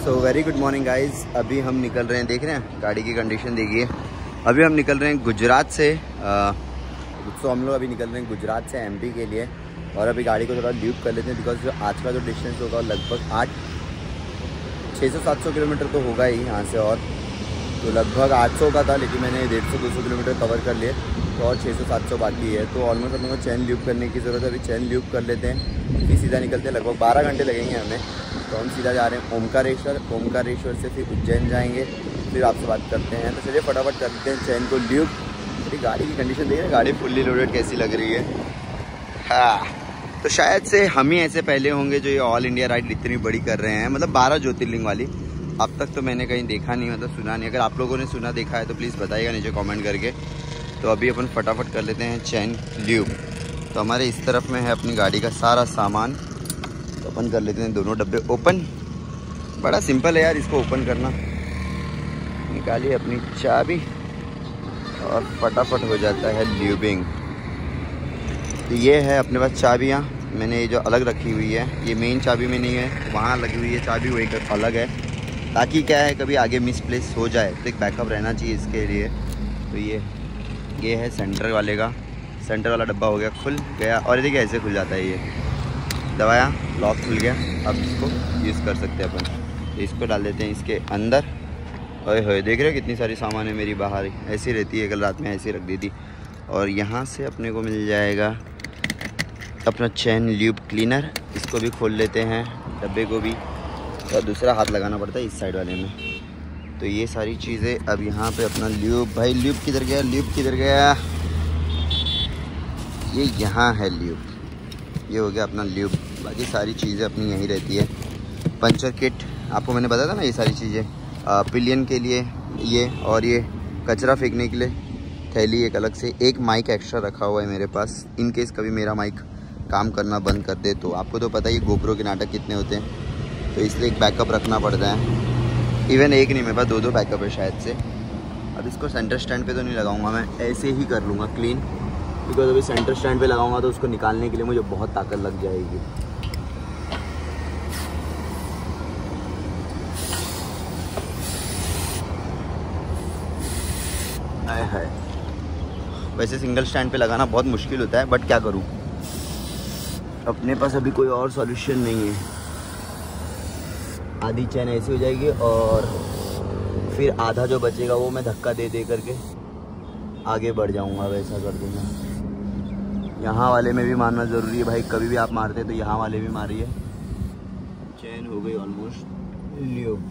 सो very good morning guys. अभी हम निकल रहे हैं, देख रहे हैं गाड़ी की कंडीशन देखिए। अभी हम निकल रहे हैं गुजरात से। तो हम लोग अभी निकल रहे हैं गुजरात से एमपी के लिए। और अभी गाड़ी को थोड़ा ल्यूप कर लेते हैं बिकॉज जो आज का जो डिस्टेंस होगा लगभग 600-700 किलोमीटर तो होगा ही यहाँ से। और तो लगभग 800 का था, लेकिन मैंने 150-200 किलोमीटर कवर कर लिए, तो और 600-700 बाकी है। तो ऑलमोस्ट हम लोग को चैन ल्यूप करने की ज़रूरत है। अभी चैन ल्यूप कर लेते हैं, फिर सीधा निकलते हैं। लगभग 12 घंटे लगेंगे हमें। तो हम सीधा जा रहे हैं ओमकारेश्वर। ओमकारेश्वर से फिर उज्जैन जाएंगे, फिर आपसे बात करते हैं। तो चलिए फटाफट करते हैं चैन को ल्यूप। मेरी गाड़ी की कंडीशन देखिए, गाड़ी फुल्ली लोडेड कैसी लग रही है। हाँ, तो शायद से हम ही ऐसे पहले होंगे जो ये ऑल इंडिया राइड इतनी बड़ी कर रहे हैं, मतलब 12 ज्योतिर्लिंग वाली। अब तक तो मैंने कहीं देखा नहीं, मतलब सुना नहीं। अगर आप लोगों ने सुना देखा है तो प्लीज़ बताइएगा नीचे कमेंट करके। तो अभी अपन फटाफट कर लेते हैं चैन ल्यूप। तो हमारे इस तरफ में है अपनी गाड़ी का सारा सामान। तो अपन कर लेते हैं दोनों डब्बे ओपन। बड़ा सिंपल है यार इसको ओपन करना। निकालिए अपनी चाबी और फटाफट हो जाता है ल्यूबिंग। तो ये है अपने पास चाबियाँ। मैंने ये जो अलग रखी हुई है, ये मेन चाबी में नहीं है, वहाँ लगी हुई है चाबी, वो एक अलग है, ताकि क्या है कभी आगे मिसप्लेस हो जाए तो एक बैकअप रहना चाहिए इसके लिए। तो ये है सेंटर वाले का। सेंटर वाला डब्बा हो गया, खुल गया। और देखिए ऐसे खुल जाता है, ये दबाया, लॉक खुल गया। अब इसको यूज़ कर सकते हैं अपन। तो इसको डाल देते हैं इसके अंदर। ओए होए, देख रहे हो कितनी सारी सामान है मेरी बाहर। ऐसी रहती है, कल रात में ऐसी रख दी थी। और यहाँ से अपने को मिल जाएगा अपना चैन ल्यूब क्लीनर। इसको भी खोल लेते हैं, डब्बे को भी। और दूसरा हाथ लगाना पड़ता है इस साइड वाले में। तो ये सारी चीज़ें अब यहाँ पे अपना ल्यूब। भाई ल्यूब किधर गया, ल्यूब किधर गया? ये यहाँ है ल्यूब। ये हो गया अपना ल्यूब। बाकी सारी चीज़ें अपनी यहीं रहती है। पंचर किट आपको मैंने बताया था ना, ये सारी चीज़ें। पिलियन के लिए ये, और ये कचरा फेंकने के लिए थैली एक अलग से। एक माइक एक्स्ट्रा रखा हुआ है मेरे पास, इन केस कभी मेरा माइक काम करना बंद कर दे तो। आपको तो पता ही गोप्रो के नाटक कितने होते हैं, तो इसलिए एक बैकअप रखना पड़ता है। इवन एक नहीं, मेरे पास 2 बैकअप है शायद से। अब इसको सेंटर स्टैंड पे तो नहीं लगाऊंगा मैं, ऐसे ही कर लूँगा क्लीन। बिकॉज अभी सेंटर स्टैंड पे लगाऊंगा तो उसको निकालने के लिए मुझे बहुत ताकत लग जाएगी। है वैसे सिंगल स्टैंड पे लगाना बहुत मुश्किल होता है, बट क्या करूं, अपने पास अभी कोई और सॉल्यूशन नहीं है। आधी चैन ऐसी हो जाएगी और फिर आधा जो बचेगा वो मैं धक्का दे दे करके आगे बढ़ जाऊंगा, वैसा कर दूंगा। यहाँ वाले में भी मारना ज़रूरी है भाई, कभी भी आप मारते तो यहाँ वाले भी मारिए। चैन हो गई ऑलमोस्ट ल्यूब।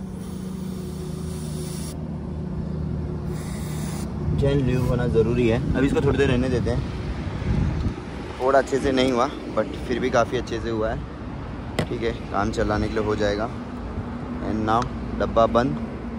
चैन ल्यूब होना ज़रूरी है। अब इसको थोड़ी देर रहने देते हैं। थोड़ा अच्छे से नहीं हुआ, बट फिर भी काफ़ी अच्छे से हुआ है। ठीक है, काम चलाने के लिए हो जाएगा। एंड नाउ डब्बा बंद।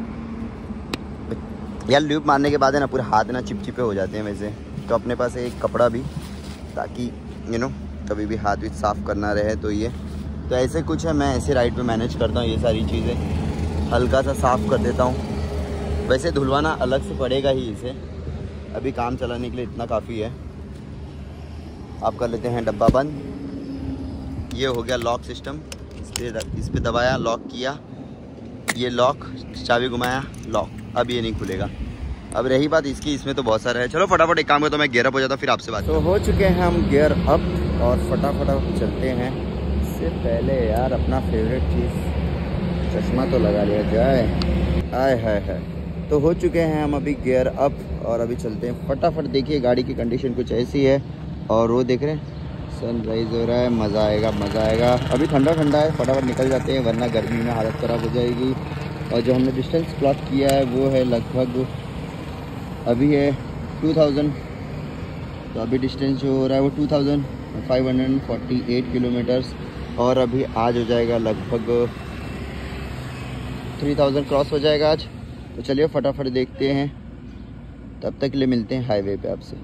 यार ल्यूब मारने के बाद है ना पूरे हाथ ना चिपचिपे हो जाते हैं वैसे। तो अपने पास है एक कपड़ा भी, ताकि कभी भी हाथ भी साफ़ करना रहे। तो ये तो ऐसे कुछ है, मैं ऐसे राइड पे मैनेज करता हूँ। ये सारी चीज़ें हल्का सा साफ़ कर देता हूँ। वैसे धुलवाना अलग से पड़ेगा ही इसे, अभी काम चलाने के लिए इतना काफ़ी है। आप कर लेते हैं डब्बा बंद। ये हो गया लॉक सिस्टम। इस पर दबाया, लॉक किया, ये लॉक, चाबी घुमाया, लॉक। अब ये नहीं खुलेगा। अब रही बात इसकी, इसमें तो बहुत सारा है। चलो फटाफट एक काम करता हूँ, मैं गियर अप हो जाता हूँ, फिर आपसे बात। तो हो चुके हैं हम गियर अप और फटाफट चलते हैं। इससे पहले यार अपना फेवरेट चीज़ चश्मा तो लगा लिया जाए। हाय हाय हाय। तो हो चुके हैं हम अभी गियर अप और अभी चलते हैं फटाफट। देखिए गाड़ी की कंडीशन कुछ ऐसी है। और वो देख रहे हैं सनराइज़ हो रहा है, मज़ा आएगा मज़ा आएगा। अभी ठंडा ठंडा है, फटाफट निकल जाते हैं वरना गर्मी में हालत ख़राब हो जाएगी। और जो हमने डिस्टेंस प्लॉट किया है वो है लगभग अभी है 2000। तो अभी डिस्टेंस जो हो रहा है वो 2548 किलोमीटर्स। और अभी आज हो जाएगा लगभग 3000 क्रॉस हो जाएगा आज। तो चलिए फटाफट देखते हैं, तब तक के लिए मिलते हैं हाईवे पे आपसे।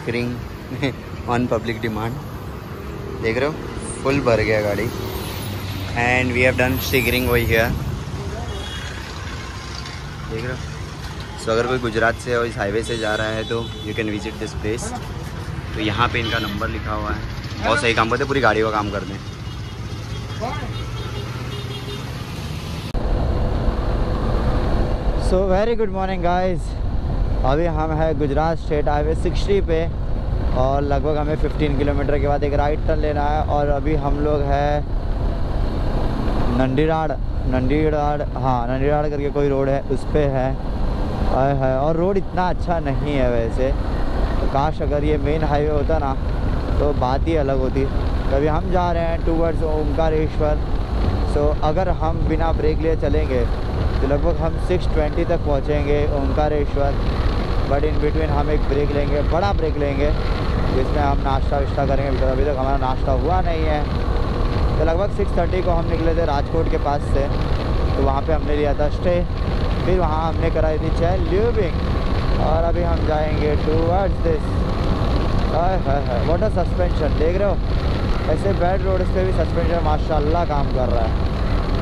Stickering on public demand. देख रहे हो फुल भर गया गाड़ी and we have done stickering over here. देख रहे हो। सो अगर कोई गुजरात से और इस हाईवे से जा रहा है तो you can visit this place. तो यहाँ पे इनका नंबर लिखा हुआ है। बहुत सही काम करते हैं, पूरी गाड़ी का काम करते हैं। So very good morning guys. अभी हम हैं गुजरात स्टेट हाईवे 60 पे और लगभग हमें 15 किलोमीटर के बाद एक राइट टर्न लेना है। और अभी हम लोग हैं नंडीराड़ करके कोई रोड है, उस पर है। और रोड इतना अच्छा नहीं है वैसे, तो काश अगर ये मेन हाईवे होता ना तो बात ही अलग होती। अभी हम जा रहे हैं टूवर्ड्स ओमकारेश्वर। सो अगर हम बिना ब्रेक लिए चलेंगे तो लगभग हम 6:20 तक पहुंचेंगे ओमकारेश्वर। बट इन बिटवीन हम एक ब्रेक लेंगे, बड़ा ब्रेक लेंगे, जिसमें हम नाश्ता वाश्ता करेंगे। अभी तक हमारा नाश्ता हुआ नहीं है। तो लगभग 6:30 को हम निकले थे राजकोट के पास से। तो वहाँ पे हमने लिया था स्टे, फिर वहाँ हमने कराई थी चैन ल्यूबिंग। और अभी हम जाएंगे towards this. What a suspension, देख रहे हो। ऐसे बैड रोड पे भी सस्पेंशन माशाल्लाह काम कर रहा है।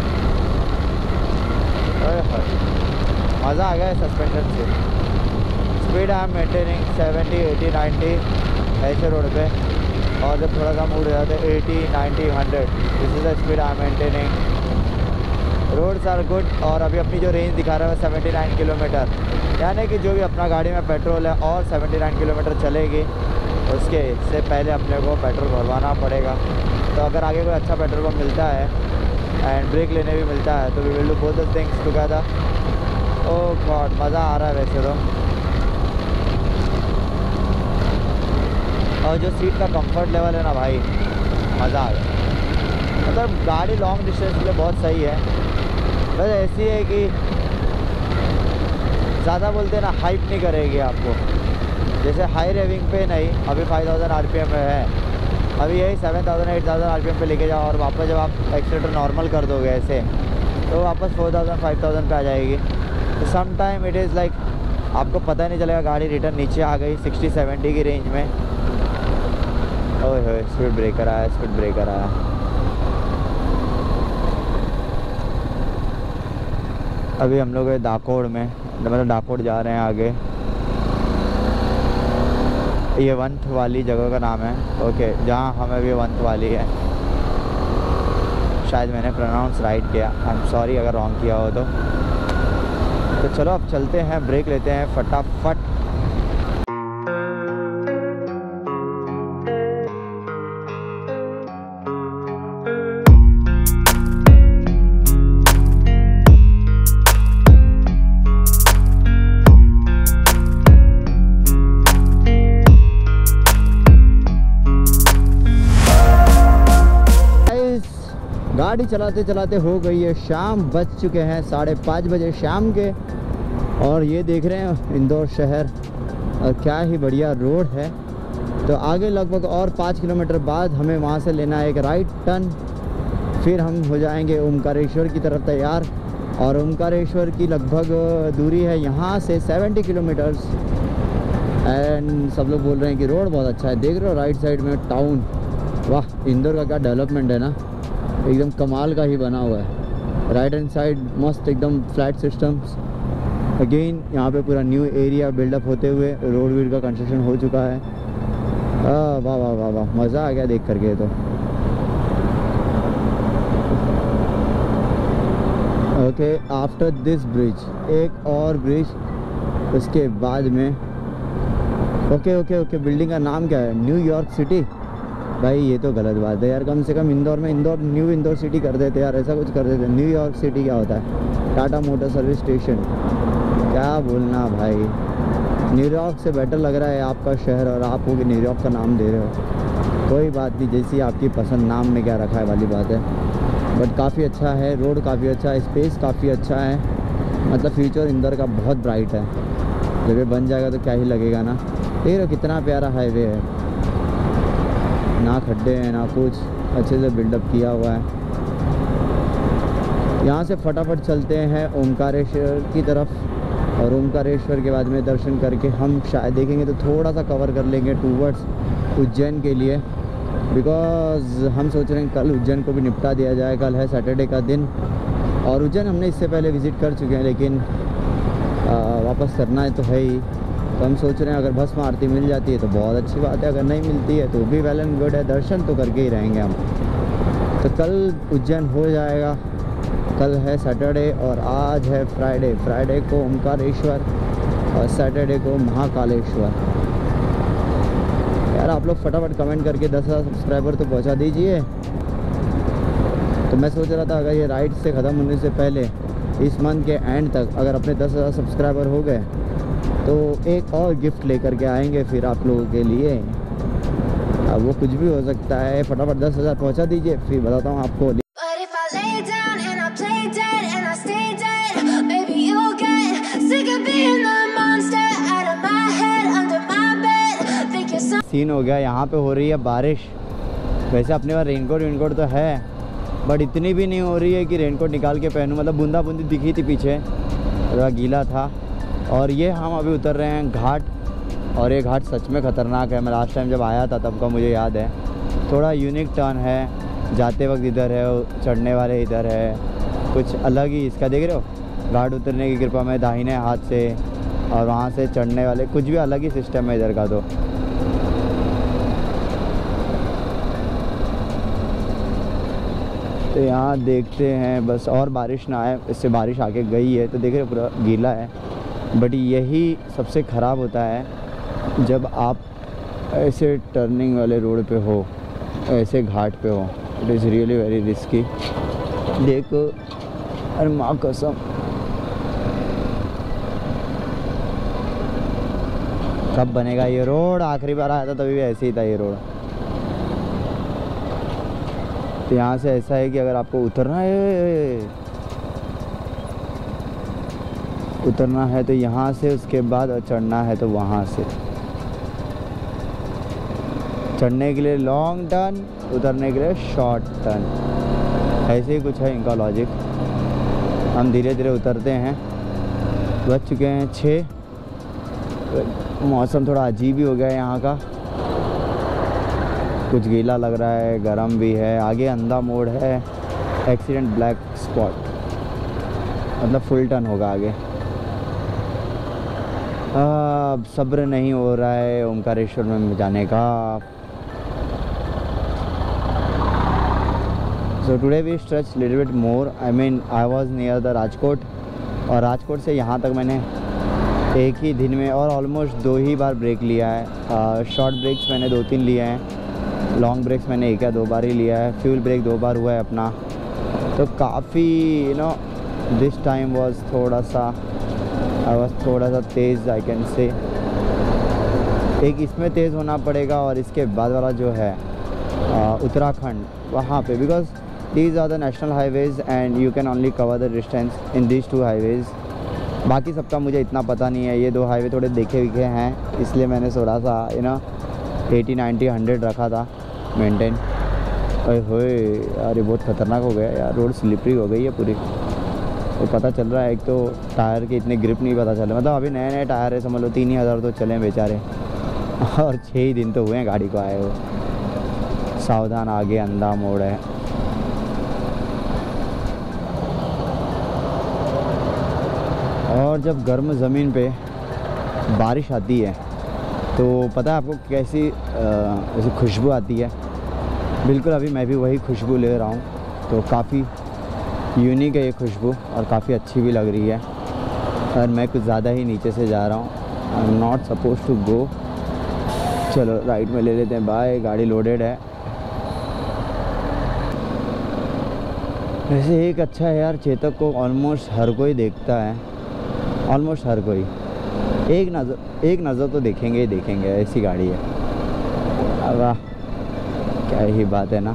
मज़ा आ गया है सस्पेंशन से। स्पीड आई एम मेंटेनिंग 70, 80, 90 ऐसे रोड पे। और जब थोड़ा सा मूड हो जाता है 80, 90, 100, this is the speed I am maintaining. Roads are good. और अभी अपनी जो रेंज दिखा रहा है 79 किलोमीटर, यानी कि जो भी अपना गाड़ी में पेट्रोल है और 79 किलोमीटर चलेगी, उसके से पहले अपने को पेट्रोल भरवाना पड़ेगा। तो अगर आगे कोई अच्छा पेट्रोल पंप मिलता है एंड ब्रेक लेने भी मिलता है तो we will do both the things together. Oh god, मज़ा आ रहा है वैसे तो। और जो सीट का कंफर्ट लेवल है ना भाई, मज़ा आ गया। मतलब गाड़ी लॉन्ग डिस्टेंस के लिए बहुत सही है। बस ऐसी है कि ज़्यादा बोलते हैं ना, हाइप नहीं करेगी आपको। जैसे हाई रेविंग पे नहीं, अभी 5000 RPM पे है, अभी यही 7000 8000 RPM पे लेके जाओ और वापस जब आप एक्सीलेटर नॉर्मल कर दोगे ऐसे, तो वापस 4000 5000 पे आ जाएगी। तो some time it is like आपको पता ही नहीं चलेगा गाड़ी रिटर्न नीचे आ गई 60-70 की रेंज में। ओए होए, स्पीड ब्रेकर आया, स्पीड ब्रेकर आया। अभी हम लोग डाकोड़ में, मतलब डाकोड़ जा रहे हैं आगे। ये वंथ वाली जगह का नाम है, ओके, जहाँ हमें अभी वंथ वाली है। शायद मैंने प्रोनाउंस राइट किया, आई एम सॉरी अगर रॉन्ग किया हो तो चलो अब चलते हैं, ब्रेक लेते हैं फटाफट। गाड़ी चलाते चलाते हो गई है शाम, बज चुके हैं 5:30 बजे शाम के। और ये देख रहे हैं इंदौर शहर, और क्या ही बढ़िया रोड है। तो आगे लगभग और 5 किलोमीटर बाद हमें वहाँ से लेना है एक राइट टर्न, फिर हम हो जाएंगे ओमकारेश्वर की तरफ तैयार। और ओमकारेश्वर की लगभग दूरी है यहाँ से 70 किलोमीटर्स। एंड सब लोग बोल रहे हैं कि रोड बहुत अच्छा है। देख रहे हो राइट साइड में टाउन, वाह इंदौर का क्या डेवलपमेंट है ना, एकदम कमाल का ही बना हुआ है। राइट हैंड साइड मस्त एकदम फ्लैट सिस्टम्स। अगेन यहाँ पे पूरा न्यू एरिया बिल्डअप होते हुए रोड वीड का कंस्ट्रक्शन हो चुका है। वाह वाह वाह वाह, मज़ा आ गया देख करके। तो ओके, आफ्टर दिस ब्रिज एक और ब्रिज, उसके बाद में ओके, बिल्डिंग का नाम क्या है? New York city. भाई ये तो गलत बात है यार, कम से कम इंदौर में न्यू इंदौर सिटी कर देते यार, ऐसा कुछ कर देते। न्यूयॉर्क सिटी क्या होता है? टाटा मोटर सर्विस स्टेशन, क्या बोलना भाई। न्यूयॉर्क से बेटर लग रहा है आपका शहर और आप वो न्यूयॉर्क का नाम दे रहे हो। कोई बात नहीं, जैसी आपकी पसंद, नाम में क्या रखा है वाली बात है। बट काफ़ी अच्छा है, रोड काफ़ी अच्छा है, स्पेस काफ़ी अच्छा है। मतलब फ्यूचर इंदौर का बहुत ब्राइट है। जब ये बन जाएगा तो क्या ही लगेगा ना। देख रहे हो कितना प्यारा हाईवे है, ना खड्डे हैं ना कुछ, अच्छे से बिल्डअप किया हुआ है। यहाँ से फटाफट चलते हैं ओमकारेश्वर की तरफ। और ओमकारेश्वर के बाद में दर्शन करके हम शायद देखेंगे तो थोड़ा सा कवर कर लेंगे टूवर्ड्स उज्जैन के लिए, बिकॉज़ हम सोच रहे हैं कल उज्जैन को भी निपटा दिया जाए। कल है सैटरडे का दिन और उज्जैन हमने इससे पहले विज़िट कर चुके हैं, लेकिन वापस करना है तो है ही। तो हम सोच रहे हैं अगर भस्म आरती मिल जाती है तो बहुत अच्छी बात है, अगर नहीं मिलती है तो भी वेल एंड गुड है, दर्शन तो करके ही रहेंगे हम। तो कल उज्जैन हो जाएगा। कल है सैटरडे और आज है फ्राइडे। फ्राइडे को ओमकारेश्वर और सैटरडे को महाकालेश्वर। यार आप लोग फटाफट कमेंट करके 10,000 सब्सक्राइबर तो पहुंचा दीजिए। तो मैं सोच रहा था अगर ये राइड से ख़त्म होने से पहले इस मंथ के एंड तक अगर अपने 10,000 सब्सक्राइबर हो गए तो एक और गिफ्ट लेकर के आएंगे फिर आप लोगों के लिए। अब वो कुछ भी हो सकता है, फटाफट 10,000 पहुंचा दीजिए, फिर बताता हूँ आपको। सीन हो गया, यहाँ पे हो रही है बारिश। वैसे अपने पास रेनकोट तो है, बट इतनी भी नहीं हो रही है कि रेनकोट निकाल के पहनूं। मतलब बूंदा बूंदी दिखी थी पीछे, थोड़ा गीला था। और ये हम अभी उतर रहे हैं घाट, और ये घाट सच में ख़तरनाक है। मैं लास्ट टाइम जब आया था तब का मुझे याद है। थोड़ा यूनिक टर्न है, जाते वक्त इधर है, चढ़ने वाले इधर है, कुछ अलग ही इसका देख रहे हो। घाट उतरने की कृपा में दाहिने हाथ से, और वहाँ से चढ़ने वाले कुछ भी अलग ही सिस्टम है इधर का। तो यहाँ देखते हैं बस और बारिश ना आए। इससे बारिश आके गई है तो देख रहे हो पूरा गीला है। बट यही सबसे ख़राब होता है जब आप ऐसे टर्निंग वाले रोड पे हो, ऐसे घाट पे हो। It is really very risky. देखो, अरे माँ कसम, कब बनेगा ये रोड? आखिरी बार आया था तभी भी ऐसे ही था ये रोड। तो यहाँ से ऐसा है कि अगर आपको उतरना है तो यहाँ से, उसके बाद और चढ़ना है तो वहाँ से। चढ़ने के लिए लॉन्ग टर्न, उतरने के लिए शॉर्ट टर्न, ऐसे ही कुछ है इनका लॉजिक। हम धीरे धीरे उतरते हैं। बज चुके हैं 6। मौसम थोड़ा अजीब ही हो गया है यहाँ का, कुछ गीला लग रहा है, गर्म भी है। आगे अंधा मोड़ है, एक्सीडेंट ब्लैक स्पॉट, मतलब फुल टर्न होगा आगे। अब सब्र नहीं हो रहा है ओमकारेश्वर में जाने का। So today we stretch little bit more. I mean I was near the Rajkot, और राजकोट से यहाँ तक मैंने एक ही दिन में और ऑलमोस्ट 2 ही बार ब्रेक लिया है। शॉर्ट ब्रेक्स मैंने 2-3 लिए हैं, लॉन्ग ब्रेक्स मैंने 1 या 2 बार ही लिया है। फ्यूल ब्रेक 2 बार हुआ है अपना। तो काफ़ी दिस टाइम वाज थोड़ा सा तेज़, आई कैन से। एक इसमें तेज़ होना पड़ेगा और इसके बाद वाला जो है उत्तराखंड, वहाँ पे, because these are the national highways and you can only cover the distance in these 2 highways. बाकी सबका मुझे इतना पता नहीं है। ये 2 हाईवे थोड़े देखे विखे हैं, इसलिए मैंने थोड़ा सा 80, 90, 100 रखा था मेंटेन। अरे होए यार, ये बहुत ख़तरनाक हो गया यार, रोड स्लिपरी हो गई है पूरी। तो पता चल रहा है, एक तो टायर के इतने ग्रिप नहीं पता चल रहा। मतलब अभी नए नए टायर है, समझ लो 3 ही हज़ार तो चले बेचारे, और 6 ही दिन तो हुए हैं गाड़ी को आए हुए। सावधान, आगे अंधा मोड़ है। और जब गर्म ज़मीन पे बारिश आती है तो पता है आपको कैसी ऐसी खुशबू आती है। बिल्कुल अभी मैं भी वही खुशबू ले रहा हूँ। तो काफ़ी यूनिक है ये खुशबू और काफ़ी अच्छी भी लग रही है। और मैं कुछ ज़्यादा ही नीचे से जा रहा हूँ। I am not suppose to go. चलो राइट में ले लेते हैं। बाय, गाड़ी लोडेड है। वैसे एक अच्छा है यार, चेतक को ऑलमोस्ट हर कोई देखता है, ऑलमोस्ट हर कोई। एक नज़र तो देखेंगे ही देखेंगे, ऐसी गाड़ी है। वाह, क्या ही बात है ना।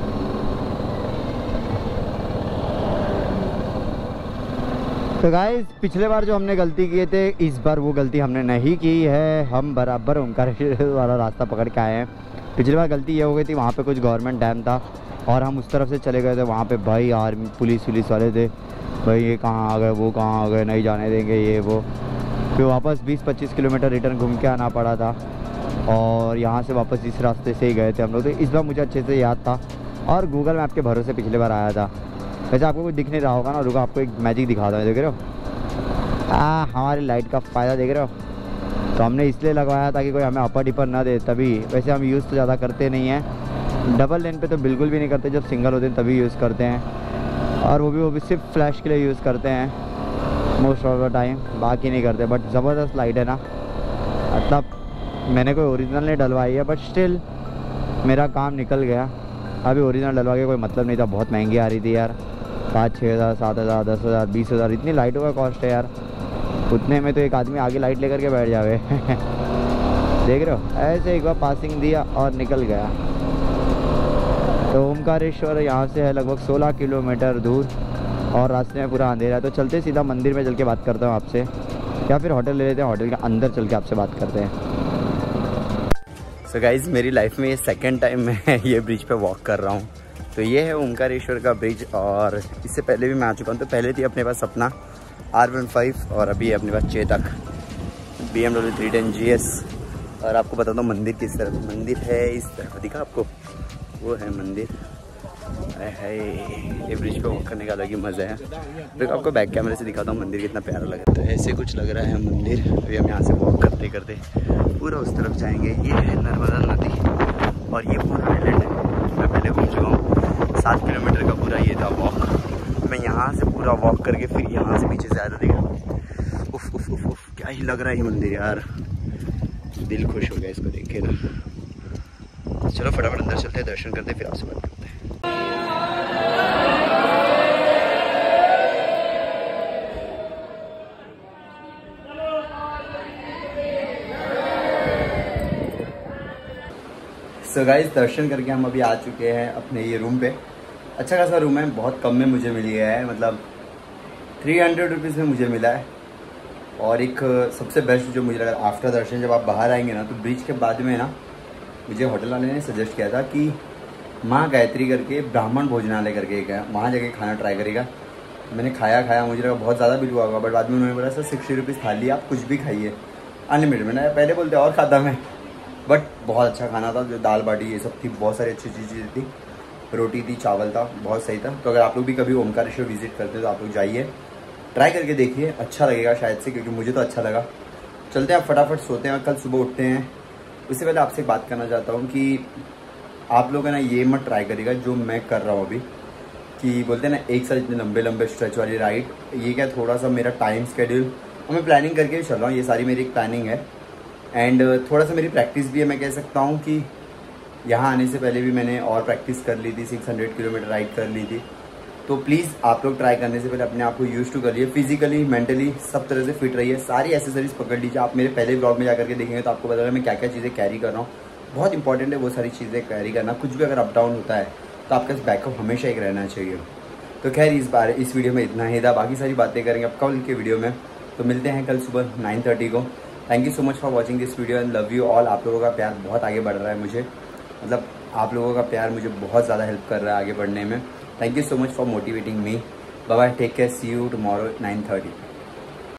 तो गाइस, पिछले बार जो हमने गलती किए थे, इस बार वो गलती हमने नहीं की है। हम बराबर ओमकारेश्वर वाला रास्ता पकड़ के आए हैं। पिछली बार गलती ये हो गई थी, वहाँ पे कुछ गवर्नमेंट डैम था और हम उस तरफ से चले गए थे। वहाँ पे भाई आर्मी पुलिस वाले थे, भाई ये कहाँ आ गए, वो कहाँ आ गए, नहीं जाने देंगे, ये वो। फिर वापस 20-25 किलोमीटर रिटर्न घूम के आना पड़ा था और यहाँ से वापस इस रास्ते से ही गए थे हम लोग। तो इस बार मुझे अच्छे से याद था और गूगल मैप के भरोसे पिछले बार आया था। वैसे आपको कुछ दिख नहीं रहा होगा ना, रुको आपको एक मैजिक दिखाता हूँ, देख रहे हो हमारी लाइट का फ़ायदा देख रहे हो। तो हमने इसलिए लगवाया ताकि कोई हमें अपर डिपर ना दे तभी। वैसे हम यूज़ तो ज़्यादा करते नहीं हैं, डबल लेन पे तो बिल्कुल भी नहीं करते, जब सिंगल होते हैं तभी यूज़ करते हैं और वो भी सिर्फ फ्लैश के लिए यूज़ करते हैं मोस्ट ऑफ द टाइम, बाकी नहीं करते। बट ज़बरदस्त लाइट है ना, मतलब मैंने कोई ओरिजिनल नहीं डलवाई है बट स्टिल मेरा काम निकल गया। अभी ओरिजिनल डलवा के कोई मतलब नहीं था, बहुत महंगी आ रही थी यार, 5-6 हज़ार 7 हज़ार 10 हज़ार 20 हज़ार इतनी लाइटों का कॉस्ट है यार। उतने में तो एक आदमी आगे लाइट लेकर के बैठ जावे देख रहे हो, ऐसे एक बार पासिंग दिया और निकल गया। तो ओमकारेश्वर यहाँ से है लगभग 16 किलोमीटर दूर और रास्ते में पूरा अंधेरा है। तो चलते सीधा मंदिर में चल के बात करता हूँ आपसे, या फिर होटल ले लेते हैं, होटल के अंदर चल के आपसे बात करते हैं। सो गाइज़, मेरी लाइफ में ये सेकंड टाइम मैं ये ब्रिज पे वॉक कर रहा हूँ। तो ये है ओमकारेश्वर का ब्रिज और इससे पहले भी मैं आ चुका हूँ। तो पहले थी अपने पास अपना R15 और अभी है अपने पास चेतक BMW 310 GS। और आपको बताता हूँ मंदिर किस तरफ, मंदिर है इस तरफ, दिखा आपको, वो है मंदिर है। ये ब्रिज पे वॉक करने का अलग ही मज़ा है। तो आपको बैक कैमरे से दिखाता हूँ मंदिर कितना प्यारा लग रहा है। तो ऐसे कुछ लग रहा है मंदिर। अभी हम यहाँ से वॉक करते करते पूरा उस तरफ जाएंगे। ये है नर्मदा नदी और ये पूरा आइलैंड है। मैं पहले घूम चुका हूँ, 7 किलोमीटर का पूरा ये था वॉक। मैं यहाँ से पूरा वॉक करके फिर यहाँ से पीछे से आया था, देखा उफ उफ उफ उफ, क्या ही लग रहा है ये मंदिर यार, दिल खुश हो गया इसको देख के ना। चलो फटाफट अंदर चलते हैं, दर्शन करते हैं, फिर आपसे बात करते हैं। सो गाइस, दर्शन करके हम अभी आ चुके हैं अपने ये रूम पे। अच्छा खासा रूम है, बहुत कम में मुझे मिल गया है, मतलब 300 रुपीज़ में मुझे मिला है। और एक सबसे बेस्ट जो मुझे लगा, आफ्टर दर्शन जब आप बाहर आएंगे ना, तो ब्रिज के बाद में ना मुझे होटल वाले ने सजेस्ट किया था कि माँ गायत्री करके ब्राह्मण भोजनालय करके एक है, वहाँ जाके खाना ट्राई करेगा। मैंने खाया मुझे लगा बहुत ज़्यादा बिल हुआ होगा, बट बाद में उन्होंने बोला सर 60 रुपीज़ थाली, आप कुछ भी खाइए अनलिमिटेड। मैंने पहले बोलते और खाता मैं, बट बहुत अच्छा खाना था। जो दाल बाटी ये सब थी, बहुत सारी अच्छी चीज़ें थी, रोटी थी, चावल था, बहुत सही था। तो अगर आप लोग भी कभी ओमकारेश्वर विजिट करते हो तो आप लोग जाइए, ट्राई करके देखिए, अच्छा लगेगा शायद से, क्योंकि मुझे तो अच्छा लगा। चलते हैं, फटाफट सोते हैं और कल सुबह उठते हैं। उससे पहले आपसे बात करना चाहता हूँ कि आप लोग है ना ये मत ट्राई करिएगा जो मैं कर रहा हूँ अभी, कि बोलते हैं ना एक साथ इतने लंबे लंबे स्ट्रेच वाली राइड। ये क्या थोड़ा सा मेरा टाइम स्केड्यूल और मैं प्लानिंग करके चल रहा हूँ, ये सारी मेरी एक प्लानिंग है एंड थोड़ा सा मेरी प्रैक्टिस भी है। मैं कह सकता हूँ कि यहाँ आने से पहले भी मैंने और प्रैक्टिस कर ली थी, 600 किलोमीटर राइड कर ली थी। तो प्लीज़ आप लोग ट्राई करने से पहले अपने आप को यूज टू करिए, फिजिकली मेंटली सब तरह से फिट रहिए। सारी एसेसरीज पकड़ लीजिए। आप मेरे पहले ब्लॉग में जाकर के देखेंगे तो आपको पता चलेगा मैं क्या क्या चीज़ें कैरी कर रहा हूँ। बहुत इंपॉर्टेंट है वो सारी चीज़ें कैरी करना। कुछ भी अगर अप डाउन होता है तो आपका बैकअप हमेशा एक रहना चाहिए। तो खैर इस वीडियो में इतना ही था, बाकी सारी बातें करेंगे अब कल के वीडियो में। तो मिलते हैं कल सुबह 9:30 को। Thank you so much for watching this video and love you all. आप लोगों का प्यार बहुत आगे बढ़ रहा है मुझे, मतलब आप लोगों का प्यार मुझे बहुत ज़्यादा हेल्प कर रहा है आगे बढ़ने में। Thank you so much for motivating me. Bye bye, take care, see you tomorrow 9:30।